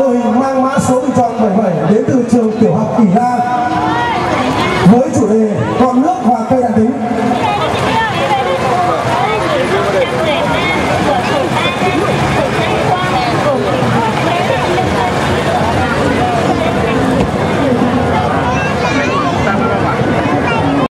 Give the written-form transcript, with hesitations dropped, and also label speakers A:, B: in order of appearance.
A: đội hình mang mã số bình chọn 77 đến từ trường tiểu học Ỷ Lan với chủ đề Ngọn nước và cây